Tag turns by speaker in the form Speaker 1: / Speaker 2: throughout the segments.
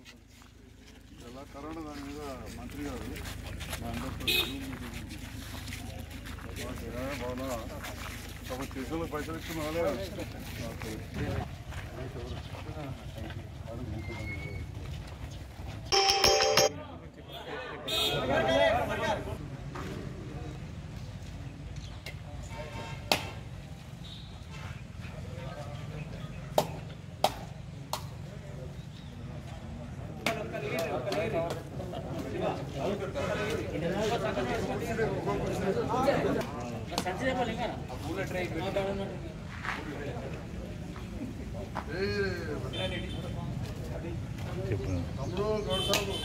Speaker 1: ఎలా కరోనా దాని మీద మంత్రి గారు మా అందరితో బాగా ఒక చేతుల్లో పైసలు ఇచ్చిన వాళ్ళే తమ్ముడు గౌడసాబు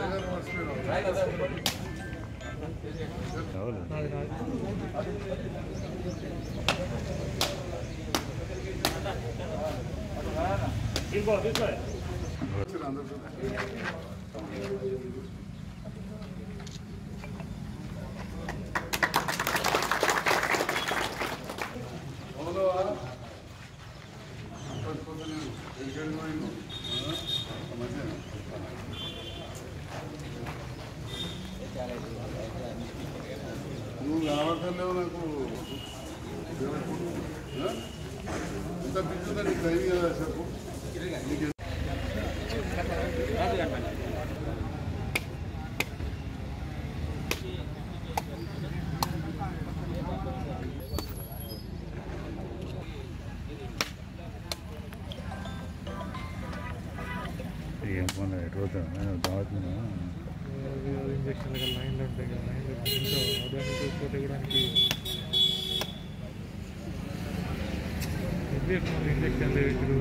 Speaker 1: నువ్వు కనబడతలేవు నాకు ఎంత పిచ్చుందా నీకు టైం కదా చెప్పు
Speaker 2: ఇంజక్షన్ లైన్లు ఉంటాయి కదా లైన్లు చూసుకోతే కూడా ఇంజక్షన్లు వేసుడు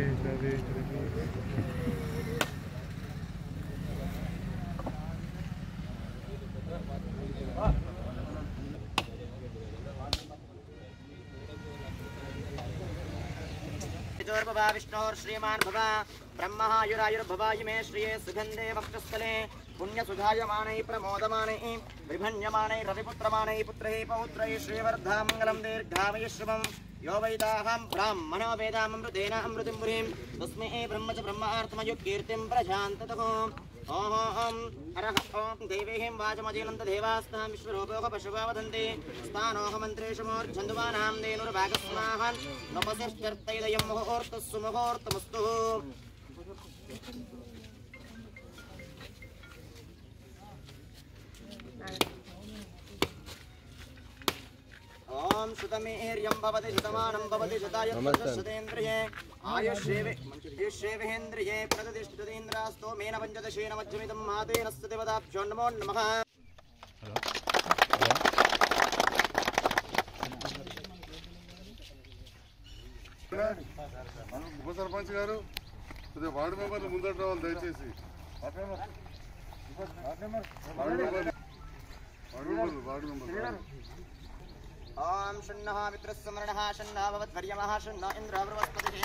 Speaker 3: विष्णोर् श्रीमान भवा ब्रह्मयुरायुर्भवायुमे श्रिये सुगंधे वक्षस्थले पुण्यसुधायमानै प्रमोदमानै विभन्यमानै रविपुत्रमानै पुत्रैः पौत्रैः श्रीवर्धा मङ्गलं दीर्घामयुष्यवं यो वैदाहं ब्राह्मणो वेदामृतेन अमृतिं पुरीं तस्मै ब्रह्म च ब्रह्मार्थमयुक्कीर्तिं प्रशान्ततको ओम हरः ओम देवीहिं वाचमजीनन्तदेवास्तः विश्वरूपोः पशवः वदन्ति स्थानोः मन्त्रेषु मूर्च्छन्दुवानां धेनुर्भागस्माहन् नमसिष्ठर्थैदयं मुहूर्तस्सु मुहूर्तमस्तु ओम सुतमेर्यं भवति शतमानं भवति शतायुर्शतेन्द्रिये आयुष्येवेन्द्रिये प्रतिष्ठितेन्द्रास्तो मेन पञ्चदशेन मज्जमिदं मातेन स्तुतिवदाभ्यो नमो नमः।
Speaker 1: ఉప సర్పంచ్ గారు వార్డు మెంబర్లు ముందట రావాలి దయచేసి వార్డు మెంబర్లు
Speaker 3: ओम शन्नः मित्रस्मरणः शन्नः भवद्वर्यमः शन्नः इंद्रः बृहस्पतिः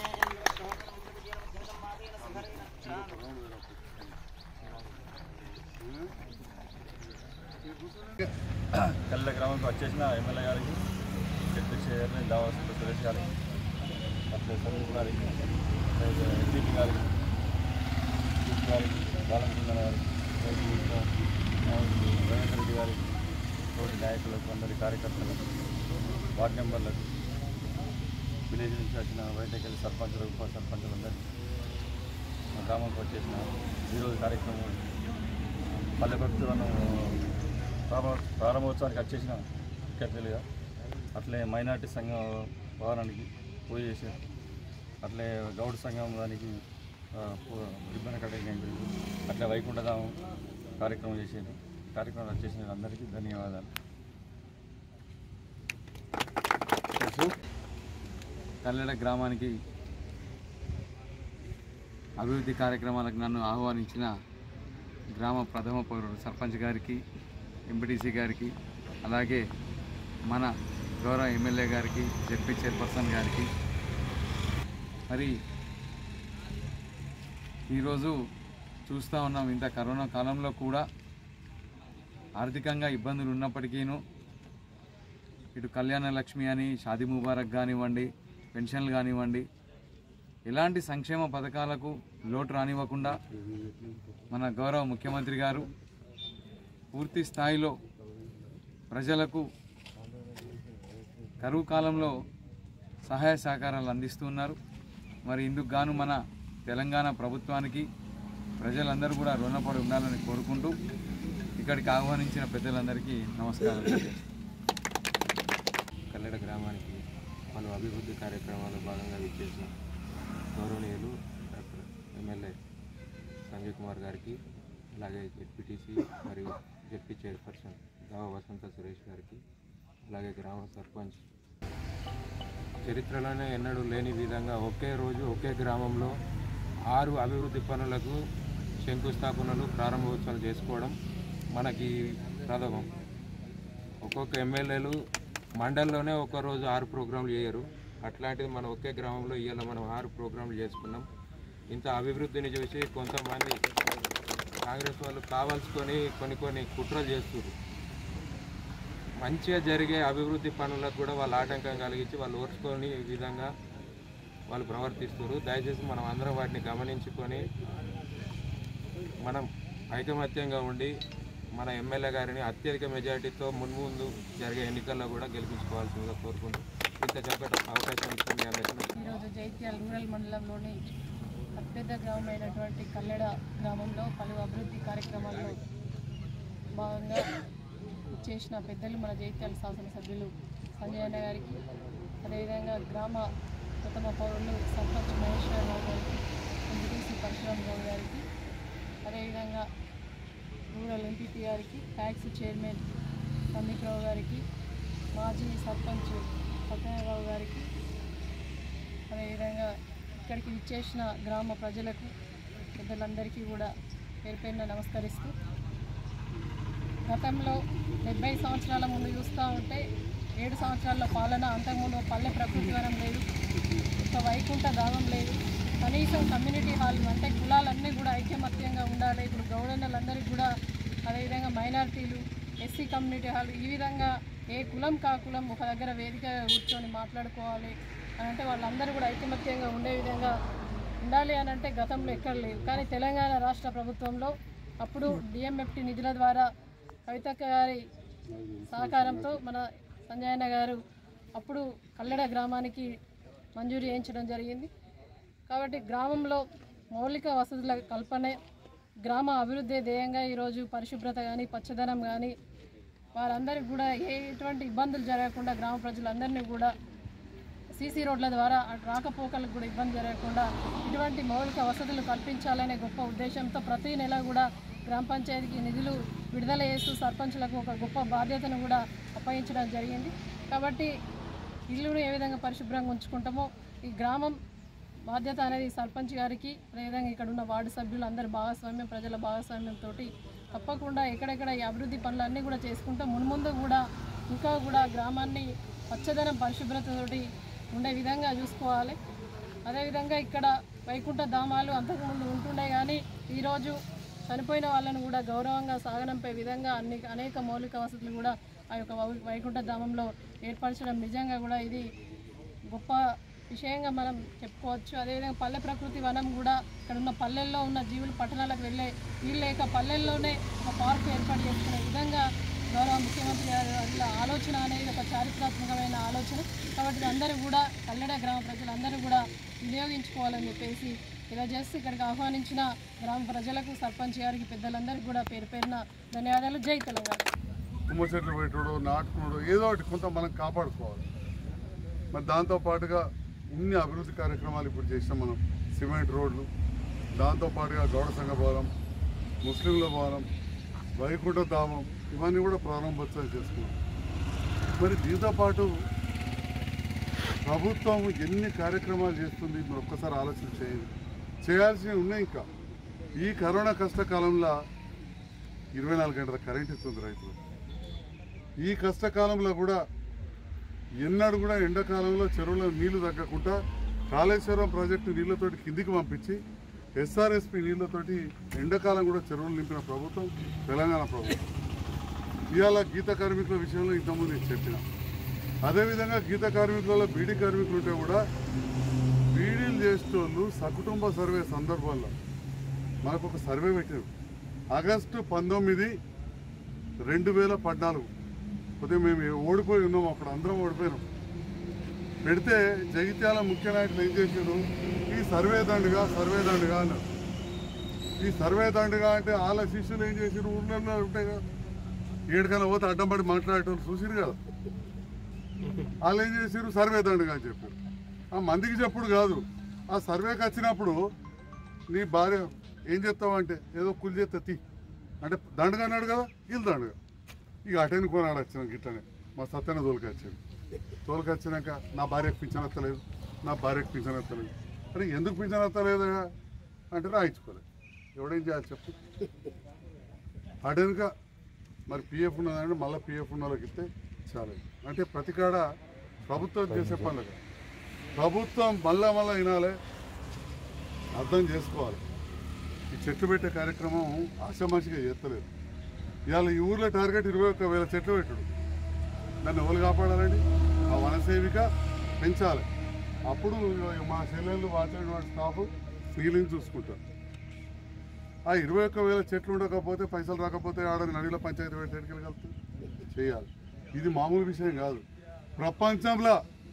Speaker 4: కళ్ళ గ్రామానికి వచ్చేసిన ఎమ్మెల్యే గారికి డిప్యూటీ చైర్మన్ దావా సురేష్ గారికి అట్లే సందీప్ గారికి ఎంపీపీ గారికి బాలకృష్ణ గారికి రవీంద్ర రెడ్డి గారికి తోటి నాయకులకు అందరి కార్యకర్తలకు వార్డు మెంబర్లకు విలేజ్ నుంచి వచ్చిన బయటకెళ్ళి సర్పంచులు ఉప సర్పంచులందరికీ మా గ్రామానికి వచ్చేసిన ఈరోజు కార్యక్రమం పల్లె ప్రభుత్వం ప్రారంభోత్సవానికి వచ్చేసిన ముఖ్యతలుగా అట్లే మైనార్టీ సంఘం భవనానికి పూజ చేశారు, అట్లే గౌడ్ సంఘం దానికి రిబ్బన్ కటింగ్ అయింది, అట్లే వైకుంఠధామం కార్యక్రమం చేసేది. కార్యక్రమం వచ్చేసిన అందరికీ ధన్యవాదాలు. కల్లెడ గ్రామానికి అభివృద్ధి కార్యక్రమాలకు నన్ను ఆహ్వానించిన గ్రామ ప్రథమ పౌరుడు సర్పంచ్ గారికి, ఎంపీటీసీ గారికి, అలాగే మన గౌరవ ఎమ్మెల్యే గారికి, జెడ్పీ చైర్పర్సన్ గారికి. మరి ఈరోజు చూస్తూ ఉన్నాం, ఇంత కరోనా కాలంలో కూడా ఆర్థికంగా ఇబ్బందులు ఉన్నప్పటికీను ఇటు కళ్యాణ లక్ష్మి అని, షాదీ ముబారక్ కానివ్వండి, పెన్షన్లు కానివ్వండి,
Speaker 5: ఎలాంటి సంక్షేమ పథకాలకు లోటు రానివ్వకుండా మన గౌరవ ముఖ్యమంత్రి గారు పూర్తి స్థాయిలో ప్రజలకు కరువు కాలంలో సహాయ సహకారాలు అందిస్తున్నారు. మరి ఇందుకు గాను మన తెలంగాణ ప్రభుత్వానికి ప్రజలందరూ కూడా రుణపడి ఉండాలని కోరుకుంటూ ఇక్కడికి ఆహ్వానించిన పెద్దలందరికీ నమస్కారాలు.
Speaker 6: కల్లెడ గ్రామానికి పలు అభివృద్ధి కార్యక్రమాలు భాగంగా విచ్చేసిన గౌరవనీయులు డాక్టర్ ఎమ్మెల్యే సంజయ్ కుమార్ గారికి, అలాగే జెడ్పీటీసీ మరియు జెడ్పీ చైర్పర్సన్ గావ వసంత సురేష్ గారికి, అలాగే గ్రామ సర్పంచ్, చరిత్రలోనే ఎన్నడూ లేని విధంగా ఒకే రోజు ఒకే గ్రామంలో 6 అభివృద్ధి పనులకు శంకుస్థాపనలు ప్రారంభోత్సవాలు చేసుకోవడం మనకి ప్రథమం. ఒక్కొక్క ఎమ్మెల్యేలు మండలంలోనే ఒక్కరోజు 6 ప్రోగ్రాంలు చేయరు. అట్లాంటిది మనం ఒకే గ్రామంలో ఇవాళ మనం 6 ప్రోగ్రాంలు చేసుకున్నాం. ఇంత అభివృద్ధిని చూసి కొంతమంది కాంగ్రెస్ వాళ్ళు కావాల్సుకొని కొన్ని కుట్రలు చేస్తున్నారు. మంచిగా జరిగే అభివృద్ధి పనులకు కూడా వాళ్ళు ఆటంకం కలిగించి వాళ్ళు ఓర్చుకొని విధంగా వాళ్ళు ప్రవర్తిస్తారు. దయచేసి మనం అందరం వాటిని గమనించుకొని మనం ఐకమత్యంగా ఉండి మన ఎమ్మెల్యే గారిని అత్యధిక మెజారిటీతో మున్ముందు జరిగే ఎన్నికల్లో కూడా గెలిపించుకోవాల్సిందిగా కోరుకుంటూ ఇంత చెప్పడం అవకాశం ఇస్తుంది.
Speaker 7: ఈరోజు జైత్యాల రూరల్ మండలంలోని అతిపెద్ద గ్రామమైనటువంటి కల్లెడ గ్రామంలో పలు అభివృద్ధి కార్యక్రమాల్లో భాగంగా చేసిన పెద్దలు మన జైత్యాల శాసనసభ్యులు సంజయ్ అన్న గారికి, అదేవిధంగా గ్రామ ప్రథమ పౌరులు సర్పంచ్ మహేశ్వరరావు గారికి, ఎంపీటీసీ పరశురామరావు గారికి, అదేవిధంగా రూరల్ ఎంపీపీ గారికి, ట్యాక్స్ చైర్మన్ సందీప్రావు గారికి, మాజీ సర్పంచ్ సత్యనారాయణరావు గారికి, అదేవిధంగా ఇక్కడికి విచ్చేసిన గ్రామ ప్రజలకు పెద్దలందరికీ కూడా పేరుపేరున నమస్కరిస్తూ, గతంలో 70 సంవత్సరాల ముందు చూస్తూ ఉంటే 7 సంవత్సరాల పాలన, అంతకుముందు పల్లె ప్రకృతి వనం లేదు, ఒక వైకుంఠ ధామం లేదు, కనీసం కమ్యూనిటీ హాల్ అంటే కులాలన్నీ కూడా ఐకమత్యంగా ఉండాలి. ఇప్పుడు గౌడన్నలందరికీ కూడా, అదేవిధంగా మైనారిటీలు, ఎస్సీ కమ్యూనిటీ హాల్, ఈ విధంగా ఏ కులం కా కులం ఒక దగ్గర వేదికగా కూర్చొని మాట్లాడుకోవాలి అని అంటే వాళ్ళందరూ కూడా ఐకమత్యంగా ఉండే విధంగా ఉండాలి అని అంటే గతంలో ఎక్కడ లేదు. కానీ తెలంగాణ రాష్ట్ర ప్రభుత్వంలో అప్పుడు డిఎంఎఫ్టీ నిధుల ద్వారా కవితక్క గారి సహకారంతో మన సంజయ్ అన్న గారు అప్పుడు కల్లెడ గ్రామానికి మంజూరు చేయించడం జరిగింది. కాబట్టి గ్రామంలో మౌలిక వసతుల కల్పనే గ్రామ అభివృద్ధి ధ్యేయంగా ఈరోజు పరిశుభ్రత కానీ, పచ్చదనం కానీ, వారందరికీ కూడా ఎటువంటి ఇబ్బందులు జరగకుండా గ్రామ ప్రజలందరినీ కూడా సీసీ రోడ్ల ద్వారా రాకపోకలకు కూడా ఇబ్బంది జరగకుండా ఇటువంటి మౌలిక వసతులు కల్పించాలనే గొప్ప ఉద్దేశంతో ప్రతి నెల కూడా గ్రామ పంచాయతీకి నిధులు విడుదల చేస్తూ సర్పంచులకు ఒక గొప్ప బాధ్యతను కూడా అప్పగించడం జరిగింది. కాబట్టి ఇల్లును ఏ విధంగా పరిశుభ్రంగా ఉంచుకుంటామో ఈ గ్రామం బాధ్యత అనేది సర్పంచ్ గారికి, అదేవిధంగా ఇక్కడ ఉన్న వార్డు సభ్యులు అందరి భాగస్వామ్యం, ప్రజల భాగస్వామ్యంతో తప్పకుండా ఎక్కడెక్కడ ఈ అభివృద్ధి పనులన్నీ కూడా చేసుకుంటూ మున్ముందు కూడా ఇంకా కూడా గ్రామాన్ని పచ్చదనం పరిశుభ్రతతోటి ఉండే విధంగా చూసుకోవాలి. అదేవిధంగా ఇక్కడ వైకుంఠ ధామాలు అంతకుముందు ఉంటుండే కానీ ఈరోజు చనిపోయిన వాళ్ళను కూడా గౌరవంగా సాగనంపే విధంగా అనేక మౌలిక వసతులు కూడా ఆ యొక్క వైకుంఠ ధామంలో ఏర్పరచడం నిజంగా కూడా ఇది గొప్ప విషయంగా మనం చెప్పుకోవచ్చు. అదేవిధంగా పల్లె ప్రకృతి వనం కూడా ఇక్కడ ఉన్న పల్లెల్లో ఉన్న జీవులు పట్టణాలకు వెళ్ళే వీళ్ళు లేక పల్లెల్లోనే ఒక పార్క్ ఏర్పాటు చేసుకునే విధంగా గౌరవ ముఖ్యమంత్రి గారి వాళ్ళ ఆలోచన అనేది ఒక చారిత్రాత్మకమైన ఆలోచన. కాబట్టి అందరూ కూడా కల్లెడ గ్రామ ప్రజలందరూ కూడా వినియోగించుకోవాలని చెప్పేసి ఇలా చేసి ఇక్కడికి ఆహ్వానించిన గ్రామ ప్రజలకు, సర్పంచ్ గారికి, పెద్దలందరికీ కూడా పేరున ధన్యవాదాలు. జై తెలంగాణ.
Speaker 1: తుమ్మ చెట్లు పెట్టడం, నాటుకోవడం, ఏదో ఒకటి కొంత మనం కాపాడుకోవాలి. మరి దాంతోపాటుగా ఇన్ని అభివృద్ధి కార్యక్రమాలు ఇప్పుడు చేసినాం మనం. సిమెంట్ రోడ్లు, దాంతోపాటుగా గౌడ సంఘ భవనం, ముస్లింల భవనం, వైకుంఠ ధామం, ఇవన్నీ కూడా ప్రారంభోత్సవాలు చేసుకున్నాం. మరి దీంతో పాటు ప్రభుత్వం ఎన్ని కార్యక్రమాలు చేస్తుంది మీరు ఒక్కసారి ఆలోచన చేయాల్సినవి ఉన్నాయి. ఇంకా ఈ కరోనా కష్టకాలంలో 24 గంటల కరెంట్ ఇస్తుంది రైతులు. ఈ కష్టకాలంలో కూడా ఎన్నడూ కూడా ఎండాకాలంలో చెరువులో నీళ్లు తగ్గకుండా కాళేశ్వరం ప్రాజెక్టు నీళ్లతోటి కిందికి పంపించి ఎస్ఆర్ఎస్పి నీళ్లతోటి ఎండాకాలం కూడా చెరువులు నింపిన ప్రభుత్వం తెలంగాణ ప్రభుత్వం. ఇవాళ గీత కార్మికుల విషయంలో ఇంతకుముందు నేను చెప్పిన అదేవిధంగా గీత కార్మికులలో బీడీ కార్మికులు ఉంటే కూడా బీడీలు చేసేటోళ్ళు సకుటుంబ సర్వే సందర్భంలో మనకు ఒక సర్వే పెట్టారు. ఆగస్టు 19, 2014 కొద్దిగా మేము ఓడిపోయి ఉన్నాం, అప్పుడు అందరం ఓడిపోయినాం. పెడితే జగిత్యాల ముఖ్య నాయకులు ఏం చేశారు, ఈ సర్వే దండుగా అన్నారు. ఈ సర్వే దండుగా అంటే వాళ్ళ శిష్యులు ఏం చేశారు, ఊళ్ళో ఉంటాయి కదా, ఏడుకన్నా పోతే అడ్డం పడి మాట్లాడేటోళ్ళు చూసిరు కదా, వాళ్ళు ఏం చేశారు, సర్వే దండుగా అని చెప్పారు. ఆ మందికి చెప్పుడు కాదు, ఆ సర్వేకి వచ్చినప్పుడు నీ భార్య ఏం చెప్తావు అంటే ఏదో కులి చేస్తా తీ అంటే దండగా అన్నాడు కదా, వీళ్ళు దండగా ఇక అటెండ్ కొనాడు వచ్చినాక ఇట్లనే మా సత్యన తోలుకొచ్చినాక నా భార్యకు పింఛన్ ఎత్తలేదు, అరే ఎందుకు పింఛన్ ఎత్తలేదు అంటే రాయించుకోలేదు. ఎవడేం చేయాలి చెప్పు. అటెన్క మరి పిఎఫ్ ఉన్నదంటే మళ్ళీ పిఎఫ్ ఉన్న వాళ్ళకి ఇస్తే చాలా. అంటే ప్రతి కాడ ప్రభుత్వం చేసే పనులు ప్రభుత్వం మళ్ళా వినాలి, అర్థం చేసుకోవాలి. ఈ చెట్లు పెట్టే కార్యక్రమం ఆశామాషిగా చేస్తలేదు. ఇవాళ ఈ ఊర్లో టార్గెట్ 21,000 చెట్లు పెట్టుడు. దాన్ని ఎవరు కాపాడాలండి? ఆ వనసేవిక పెంచాలి. అప్పుడు మా చెల్లెళ్ళు వాచ్ స్టాఫ్ ఫీలింగ్ చూసుకుంటారు. ఆ 21,000 చెట్లు ఉండకపోతే పైసలు రాకపోతే ఆడ నడిలో పంచాయతీ పెట్టేటికి కలుపుతుంది చేయాలి. ఇది మామూలు విషయం కాదు. ప్రపంచంలో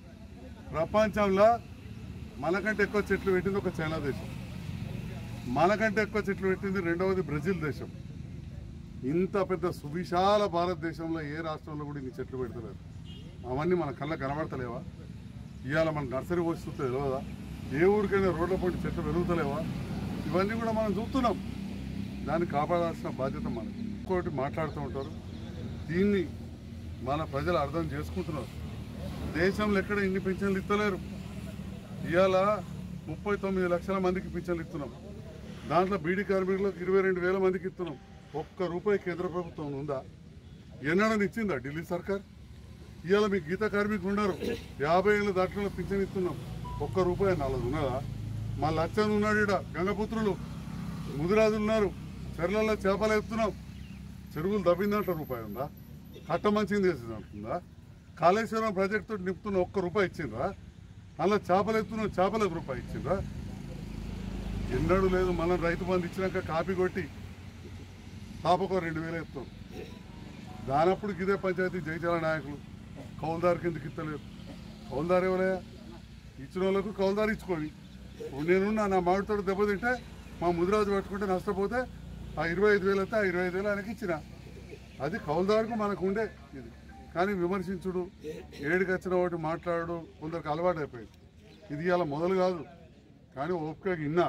Speaker 1: మనకంటే ఎక్కువ చెట్లు పెట్టింది ఒక చైనా దేశం, మనకంటే ఎక్కువ చెట్లు పెట్టింది రెండవది బ్రెజిల్ దేశం. ఇంత పెద్ద సువిశాల భారతదేశంలో ఏ రాష్ట్రంలో కూడా ఇన్ని చెట్లు పెడతలేరు. అవన్నీ మన కళ్ళకు కనబడతలేవా? ఇవాళ మన నర్సరీ వస్తుంది తెలియదా? ఏ ఊరికైనా రోడ్ల పొంటి చెట్లు పెరుగుతలేవా? ఇవన్నీ కూడా మనం చూస్తున్నాం. దాన్ని కాపాడాల్సిన బాధ్యత మనకి. ఇంకోటి మాట్లాడుతూ ఉంటారు, దీన్ని మన ప్రజలు అర్థం చేసుకుంటున్నారు. దేశంలో ఎక్కడ ఇన్ని పింఛన్లు ఇస్తలేరు. ఇవాళ 39 లక్షల మందికి పింఛన్లు ఇస్తున్నాం. దాంట్లో బీడీ కార్మికులకు 22,000 మందికి ఇస్తున్నాం. ₹1 కేంద్ర ప్రభుత్వం ఉందా? ఎన్నడని ఇచ్చిందా ఢిల్లీ సర్కార్? ఇవాళ మీకు గీత కార్మికులు ఉన్నారు, 50 ఏళ్ళ దాంట్లో పింఛన్ ఇస్తున్నాం. ₹1 నాలుగు ఉన్నదా? మా లచ్చన్ ఉన్నాడు, ఇక్కడ గంగపుత్రులు ముదిరాజులు ఉన్నారు, చెర్లలో చేపలు ఎత్తున్నాం. చెరువులు దబ్బిందంటే రూపాయి ఉందా? కట్ట మంచిది చేసేది అంటుందా? కాళేశ్వరం ప్రాజెక్టు తోటి నింపుతున్న ₹1 ఇచ్చిండ్రా? అలా చేపలు ఎత్తున్నాం, చేపలకు ₹1 ఇచ్చిండ్రా? ఎన్నడూ లేదు. మనం రైతు బంధు ఇచ్చినాక కాపీ కొట్టి తాపకో 2,000 ఎత్తాం. దానప్పుడు ఇదే పంచాయతీ జైచాల నాయకులు కౌలుదారు కిందకి ఇస్తలేరు. కౌలుదారు ఎవరే? ఇచ్చిన వాళ్ళకు కౌలుదారు ఇచ్చుకొని. నేనున్నా నా మామిడితో దెబ్బతింటే మా ముదిరాజు పట్టుకుంటే నష్టపోతే ఆ 25,000 అయితే ఆ 25,000 ఆయనకి ఇచ్చిన. అది కౌలుదారుకు మనకు ఉండే ఇది. కానీ విమర్శించుడు, ఏడికి వచ్చిన ఒకటి మాట్లాడు కొందరికి అలవాటు అయిపోయింది. ఇది ఇలా మొదలు కాదు. కానీ ఓపిక ఇన్నా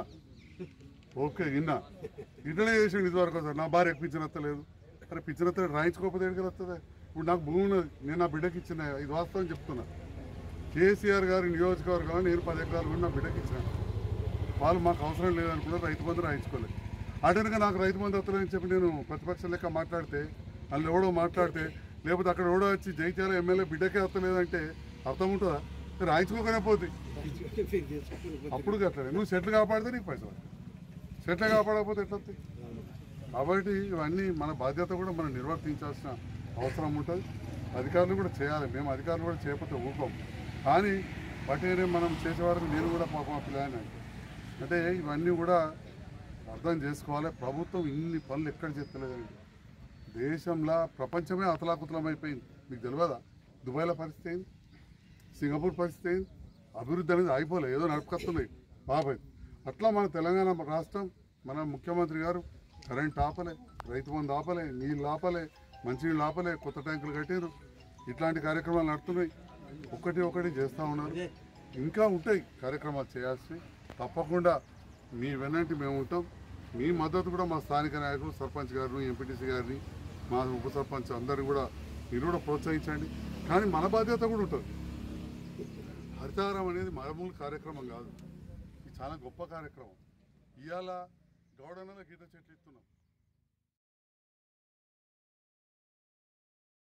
Speaker 1: ఇట్లనే చేసిండు ఇదివరకు. సార్ నా భార్యకు పింఛన్ ఎత్తలేదు. అరే పింఛన్ ఎత్తలేదు రాయించుకోకపోతే ఎక్కడికి వస్తుంది? ఇప్పుడు నాకు భూమి ఉన్నది, నేను నా బిడ్డకి ఇచ్చిన. ఇది వాస్తవం చెప్తున్నా. కేసీఆర్ గారి నియోజకవర్గంలో నేను 10 ఎకరాలు కూడా నా బిడ్డకి ఇచ్చిన. వాళ్ళు మాకు అవసరం లేదనుకున్నారు, రైతు బంధు రాయించుకోలేదు. అటెన్గా నాకు రైతు బంధు ఎత్తలేదని చెప్పి నేను ప్రతిపక్షం లెక్క మాట్లాడితే, వాళ్ళు ఎవడో మాట్లాడితే, లేకపోతే అక్కడ ఎవడో వచ్చి జైత్యాల ఎమ్మెల్యే బిడ్డకే ఎత్తలేదంటే అర్థం ఉంటుందా? రాయించుకోకనే పోతుంది. అప్పుడు అట్లనే నువ్వు చెట్లు కాపాడితే నీకు పైసలు, చెట్లు కాపాడకపోతే ఎట్లా వస్తాయి? కాబట్టి ఇవన్నీ మన బాధ్యత కూడా మనం నిర్వర్తించాల్సిన అవసరం ఉంటుంది. అధికారులు కూడా చేయాలి. మేము అధికారులు కూడా చేయకపోతే ఊరుకోం. కానీ వాటిని మనం చేసేవారికి నేను కూడా పాపం ప్లాన్ అంటే ఇవన్నీ కూడా అర్థం చేసుకోవాలి. ప్రభుత్వం ఇన్ని పనులు ఎక్కడ చేస్తలేదండి. దేశంలో ప్రపంచమే అతలాకుతలం అయిపోయింది. మీకు తెలియదా? దుబాయ్లో పరిస్థితి ఏంది, సింగపూర్ పరిస్థితి ఏంది? అభివృద్ధి అనేది అయిపోలే, ఏదో నడుపుకొస్తున్నాయి బాబాయ్. అట్లా మన తెలంగాణ రాష్ట్రం, మన ముఖ్యమంత్రి గారు కరెంట్ ఆపలే, రైతు బంధు ఆపలే, నీళ్ళు ఆపలే, మంచినీళ్ళు ఆపలే, కొత్త ట్యాంకులు కట్టారు. ఇట్లాంటి కార్యక్రమాలు నడుతున్నాయి. ఒకటి చేస్తూ ఉన్నారు. ఇంకా ఉంటాయి కార్యక్రమాలు చేయాల్సినవి. తప్పకుండా మీ వెన్నంటి మేము ఉంటాం. మీ మద్దతు కూడా మా స్థానిక నాయకులు, సర్పంచ్ గారిని, ఎంపీటీసీ గారిని, మా ఉప సర్పంచ్ అందరినీ కూడా మీరు కూడా ప్రోత్సహించండి. కానీ మన బాధ్యత కూడా ఉంటుంది. హరితహారం అనేది మామూలు కార్యక్రమం కాదు, ఇది చాలా గొప్ప కార్యక్రమం. ఇవాళ గౌడన్నల గీత చెట్లు ఇస్తున్నాం.